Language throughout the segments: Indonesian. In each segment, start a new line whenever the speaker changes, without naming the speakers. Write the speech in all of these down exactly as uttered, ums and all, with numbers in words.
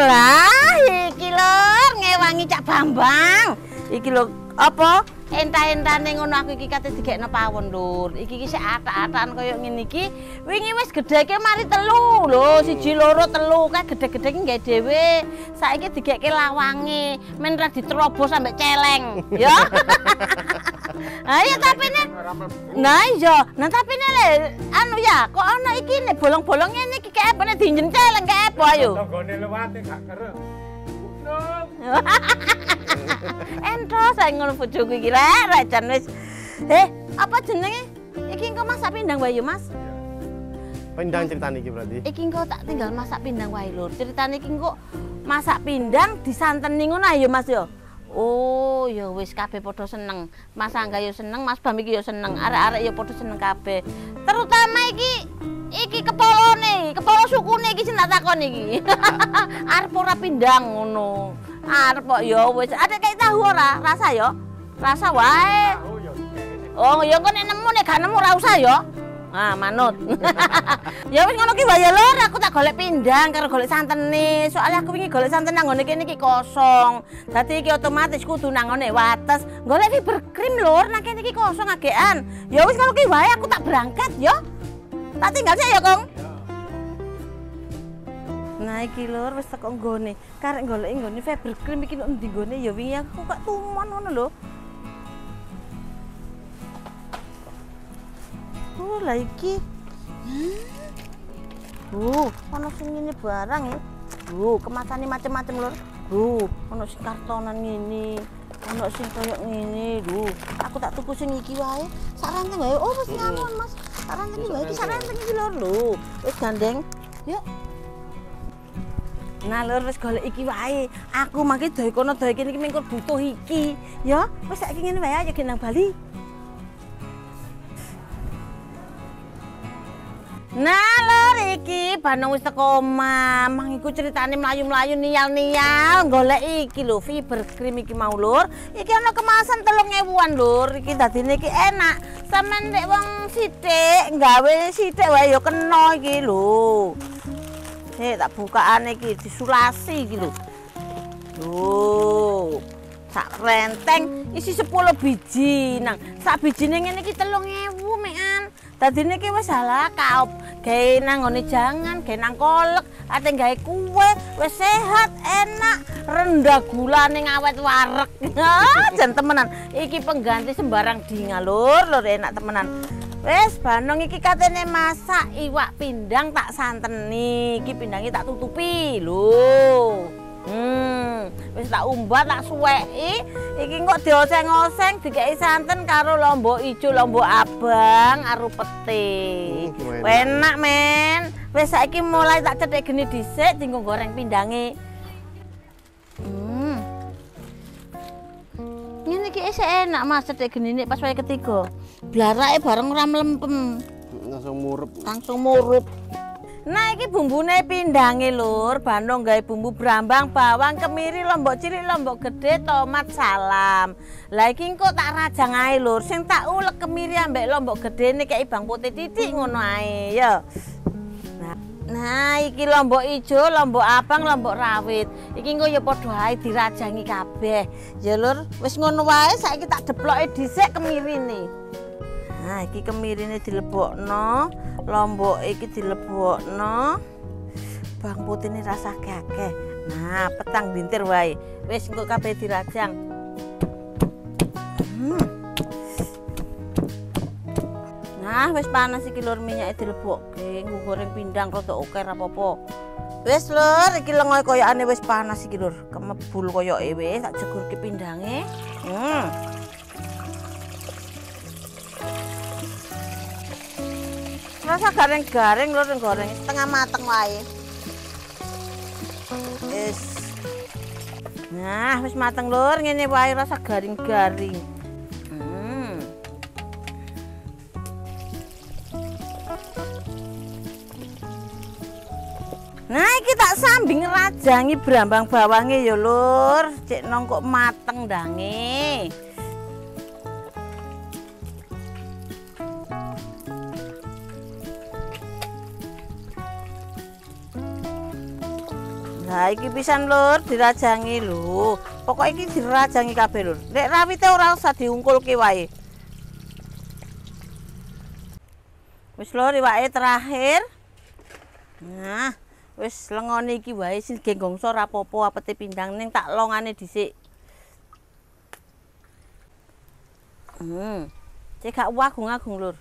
Lah, iki lur ngewangi Cak Bambang. Iki lho apa? Entah-entane ngono aku iki kate digekno pawon lur. Iki iki sik atak-atakan koyo ngene iki. Wingi wis gedheke mari telu lho, siji loro telu kae gedhe-gedhe iki nggae dhewe. Saiki digekke lawange, men ra diterobos sampe celeng, ya. Ayo tapine. Nah iya, nah tapine le anu ya, kok ana iki nek bolong-bolong ngene iki kae apa nek dinjen celeng kae apa ayo.
Tanggane lewate gak kerep.
Ento saya ngono bojoku iki rek jan wis. Eh, apa jenenge? Iki engko masak pindang wae yo, Mas.
Pindang ceritane iki berarti.
Iki engko tak tinggal masak pindang wae lur. Ceritane iki engko masak pindang disanteni ngono ae yo, Mas yo. Oh, ya wis kabeh padha seneng. Mas Angga yo seneng, Mas Bam iki yo seneng. Arek-arek yo padha seneng kabeh. Terutama iki iki kepolone, kepala sukune iki sing tak takon iki. Arep ora pindang ngono. Arep kok ya wis. Ada kayak tahu ora? Rasa ya? Rasa wae. Oh, ya engko nek nemu nek gak nemu ora usah ya. Ah, manut. Ya wis ngono ki wae lur, aku tak golek pindang karo golek santene. Soalnya aku wingi golek santen nang ngene kene iki kosong. Dadi iki otomatis kudu nang ngene wates. Golek fiber cream lur, nang kene iki kosong agean. Ya wis ngono ki wae aku tak berangkat ya. Tak tinggal sih ya, Kong. Nah iki lur wis teko nggone. Karek goleki nggone fiber cream iki nek ndi nggone ya wingi aku kok tumon ngono lho. Oh, lah iki. Uh, ono sing ngene barang ya. Uh, kemasane macem-macem lur. Uh, ono sing kartonan ngene. Ono sing koyo ngene. Lho, aku tak tuku sing iki wae. Sak ranteng wae. Oh, wis nyamun, Mas. Sak ranteng iki wae, iki sak ranteng iki lur. Lho, wis gandeng. Yuk. Nah lur wis golek iki wae. Aku mangke doe kono doe kene iki mengko butuh iki. Ya, wis saiki ngene wae ayo nang Bali. Nah lur iki Bandung wis teko omah. Mang iku ceritane mlayu-mlayu nial-nial golek iki lho fiber cream iki mau lur. Iki ana kemasan telung ewuan lur. Iki dadine iki enak. Sampeyan nek wong sithik gawe sithik wae ya kena iki lho. Hei tak bukaane iki disulasi iki lho. Lho. Sak renteng isi sepuluh biji nang. Sak bijine ngene iki telung ewu mekan. Dadine iki wis salah kaup. Gawe nang ngene jangan, gawe nang kolek, ate gawe kue, wis sehat, enak, rendah gulane ngawet wareg. Jan temenan. Iki pengganti sembarang dinga lur, lur enak temenan. Wes Bandung iki katene masak iwak pindang tak santeni. Iki pindange tak tutupi lho. Hmm, wis tak umbat tak suweki. Iki kok dioseng-oseng dikeki santen karo lombok ijo, lombok abang karo pete. Hmm, enak men. Wis saiki mulai tak cethek geni dhisik dienggo goreng pindange. Hmm. Ngene iki isih enak Mas cethek genine pas wae ketiga. Blarake bareng ora mlempem.
Langsung murup.
Langsung murup. Nah iki bumbune pindange lur, Bandung gawe bumbu brambang, bawang, kemiri, lombok cilik, lombok gede, tomat, salam. Lah iki engko tak rajang ae lur, sing tak ulek kemiri ambek lombok gedene kei bang putih titik ngono ae ya. Nah, nah iki lombok ijo, lombok abang, lombok rawit. Iki engko ya padha ae dirajangi kabeh. Ya lur, wis ngono wae saiki tak deploke dhisik kemirine. Nah iki kemirine dilebokno, lombok iki dilebokno. Bang putih ini rasa kakek. Nah, petang bintir wae. Wis engko kabeh dirajang. Hmm. Nah, wis panas iki lur minyake dilebokke, nggo goreng pindang rada oke ra apa-apa. Wis lur, iki lengoe koyokane wis panas iki lur. Kemebul koyoke wis tak jegurke pindange. Hmm. Rasa garing-garing lur goreng setengah mateng wae. Wis. Nah, wis mateng lur, ngene wae rasa garing-garing. Hmm. Nah, iki tak sambing rajangi brambang bawange ya lur. Cek nong kok mateng dange. Nah, iki pisan lur dirajangi lho. Pokok iki dirajangi kabeh lur. Nek rawite ora usah diungkulke wae. Wis lur iwake terakhir. Nah, wis lengone iki wae sing genggongso ora apa-apa apete pindang ning tak longane dhisik. Hmm. Cek gak agung-agung lur.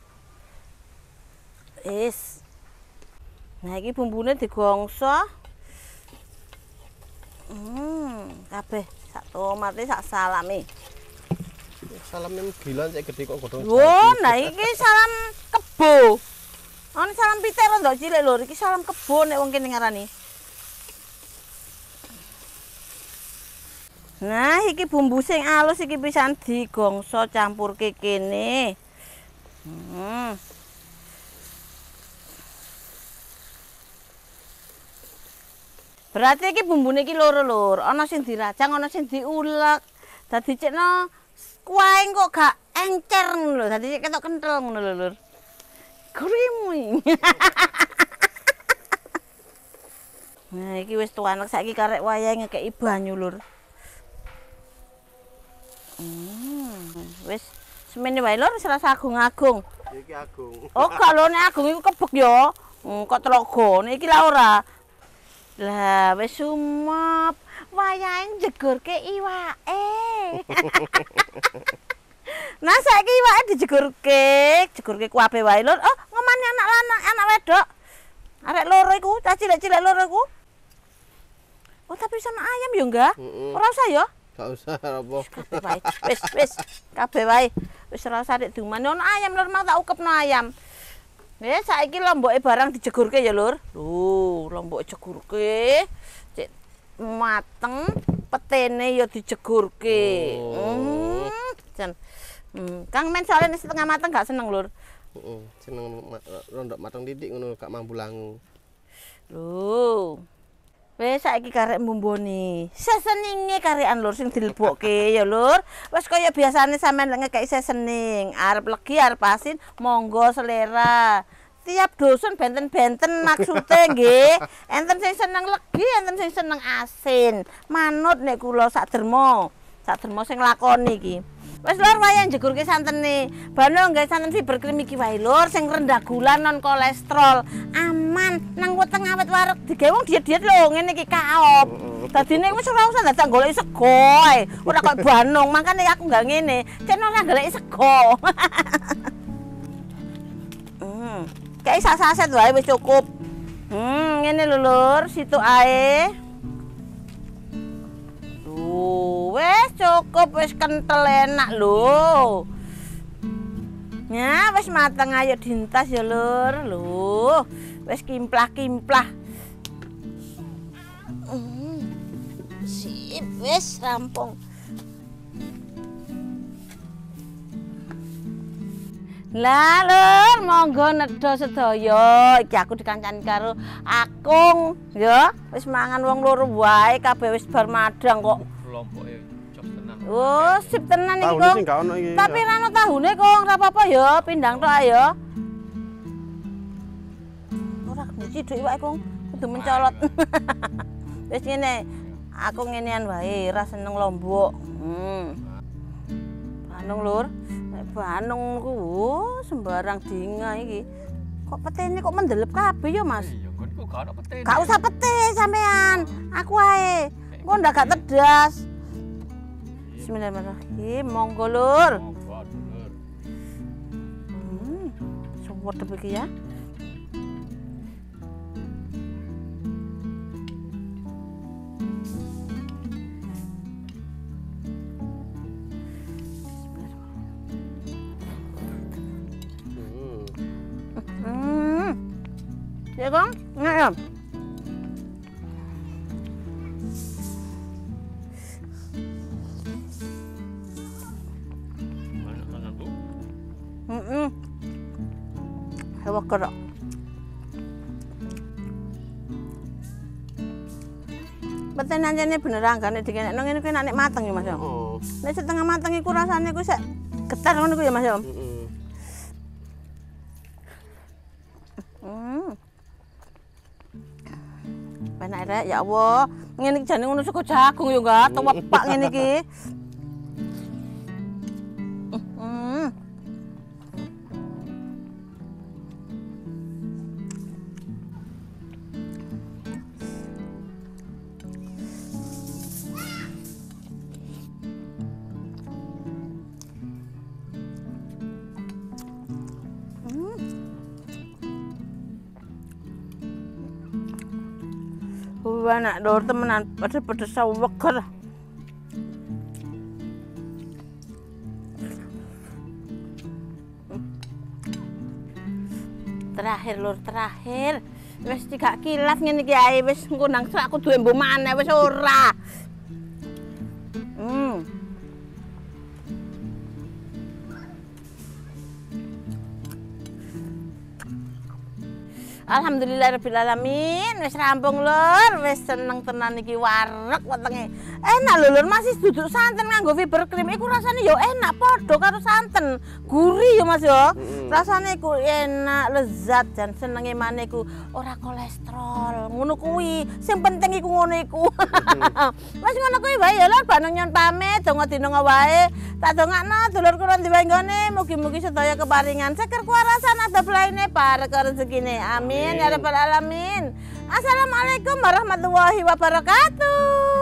Wis. Nah iki bumbune digongso. Hmm, kabeh sak tomate sak salame.
Salamnya gila cek gede kok godhong.
Wah, nah iki salam kebo. Ana salam pitik rondok cilik lho, iki salam kebo nek wong kene ngarani. Nah, iki bumbu sing alus iki pisan digongso campurke kene. Hmm. Berarti iki bumbune iki loro lur, ana sing dirajang, ana sing diulek. Dadi cekno kuahe kok gak encer ngono lho, dadi ketok kenthel ngono lho lur. Creamy. Nah, iki wis tuanek saiki karek wayahe ngekeki banyu lur. Hmm, wis semene wae lur, wis rasa agung-agung.
Iki agung.
Oh, kalau nek agung iku kebek ya. Hmm, kok telaga, nek iki la ora. Lah wis sumep, wayahe njegurke iwake. Nah saiki iwake dijegurke, jegurke kuabe wae lur. Oh, ngomani anak lanang, anak wedok. Arek loro iku, cah cilik-cilik loro iku. Oh, tapi sama ayam ya enggak? Ora usah ya?
Gak usah apa.
Kabeh wae. Wis, wis, kabeh wae. Wis ora usah nek diumani ono ayam lur, mau tak ukepno ayam. Wis saiki lomboke barang dijegurke ya lur. Lho, lomboke jegurke. Cek mateng, petene ya dijegurke.
Oh.
Hmm, jan. Hmm, Kang men soalnya setengah mateng gak seneng lur.
Heeh, seneng rondok mateng titik ngono gak mampu langu.
Lho. Wis saiki karek mbumbone. Seseninge karekan lur sing dilebokke ya lur. Wis kaya biasane sampean lek ngekeki sesening, arep legi arep asin, monggo selera. Tiap dusun benten-benten maksude nggih. Enten sing seneng legi, enten sing seneng asin. Manut nek kula sak derma. Sak derma sing lakoni iki. Wis lur wayah njegurke santene. Bano nggae santen fiber cream iki wae lur sing rendah gula non kolesterol. Aman nang weteng awet wareg digawe wong diet-diet lho ngene iki kaop. Dadine wis ora usah dadak goleki sego ae. Ora kok banung, makane aku gak ngene. Cek ora goleki sego. Hmm, kayak sak saset wae wis cukup. Hmm, ngene lho lur, situ ae. Wes cukup wis kentel enak lho. Ya wis mateng ayo dintas ya lur. Lho, wis kimplah-kimplah. Hmm. Sip wis rampung. Lah lur, monggo nedha sedaya. Iki aku dikancani karo Akung, ya. Wis mangan wong loro wae kabeh wis bar madang kok.
Kelompoke jos tenan.
Oh, sip tenan iki,
Tahune
Kong.
sing gak ono iki.
Tapi ra ono tahune, Kong. Ora apa-apa ya, pindang tok ae ya. Ora diciduk iwake, Kong. Kudu mencolot. Wis ngene. Aku ngenean wae, ra seneng lombok. Hmm. Banung, Lur. Nek Banung ku oh, sembarang dinga iki. Kok petene kok mendelep kabeh ya, Mas?
Iya, kon kok gak ono petene.
Gak usah pete sampean. Aku ae. Kok ndak gak tedas. Bismillahirrahmanirrahim. Monggo lur.
Monggo lur.
Hmm. Suwedep iki ya. Hmm. Ya, Kong? Enak ya? Heeh. Hawa karo. Beten anjene bener anggane dikenekno ngene kuwi nek mateng ya Mas ya.
Oh.
Nek setengah mateng iku rasane kuwi sek getar ngono kuwi ya Mas ya.
Heeh.
Hmm. Penak rek ya Allah. Ngene iki jane ngono sego jagung yo enggak tewepak ngene iki. Hmm. Wah, nak dor temenan pedes-pedes saweger. Terakhir lur, terakhir. Wis tiga kilas ngene iki ae wis engko nang aku duwe mbuh maneh wis ora. Hmm. Alhamdulillahirabbil alamin, wis rampung lur, wis seneng tenan iki wareg wetenge. Enak lho lur, masih duduk santen nganggo fiber cream iku rasane yo enak padha karo santen. Gurih yo Mas yo. Mm. Rasane iku enak, lezat dan senenge maneh iku ora kolesterol. Ngono kuwi, sing penting iku ngono iku. Wis ngono kuwi wae ya lur, baneng nyon pamit, donga dinonga wae. Tak dongakno dulur kula ndi wae nggone, mugi-mugi sedaya keparingan seger kuwarasan ada blaine parek rezekine. Amin. Amin ya rabbal alamin. Assalamualaikum warahmatullahi wabarakatuh.